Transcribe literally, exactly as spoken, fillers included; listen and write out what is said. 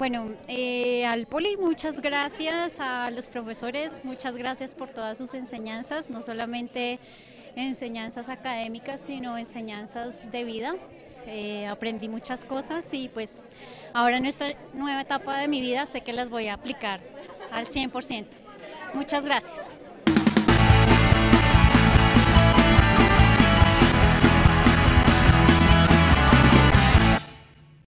Bueno, eh, al Poli, muchas gracias, a los profesores, muchas gracias por todas sus enseñanzas, no solamente enseñanzas académicas, sino enseñanzas de vida. Eh, aprendí muchas cosas y pues ahora en esta nueva etapa de mi vida sé que las voy a aplicar al cien por ciento. Muchas gracias.